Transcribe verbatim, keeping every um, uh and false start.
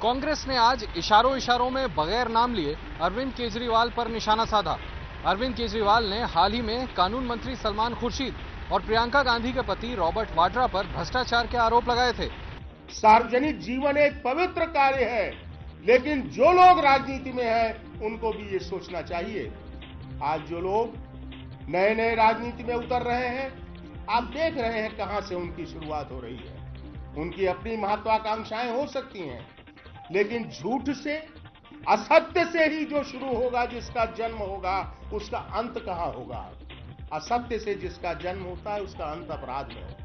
कांग्रेस ने आज इशारों इशारों में बगैर नाम लिए अरविंद केजरीवाल पर निशाना साधा। अरविंद केजरीवाल ने हाल ही में कानून मंत्री सलमान खुर्शीद और प्रियंका गांधी के पति रॉबर्ट वाड्रा पर भ्रष्टाचार के आरोप लगाए थे। सार्वजनिक जीवन एक पवित्र कार्य है, लेकिन जो लोग राजनीति में हैं उनको भी ये सोचना चाहिए। आज जो लोग नए नए राजनीति में उतर रहे हैं, आप देख रहे हैं कहां से उनकी शुरुआत हो रही है। उनकी अपनी महत्वाकांक्षाएं हो सकती हैं, लेकिन झूठ से, असत्य से ही जो शुरू होगा, जिसका जन्म होगा, उसका अंत कहां होगा। असत्य से जिसका जन्म होता है उसका अंत अपराध में होता है।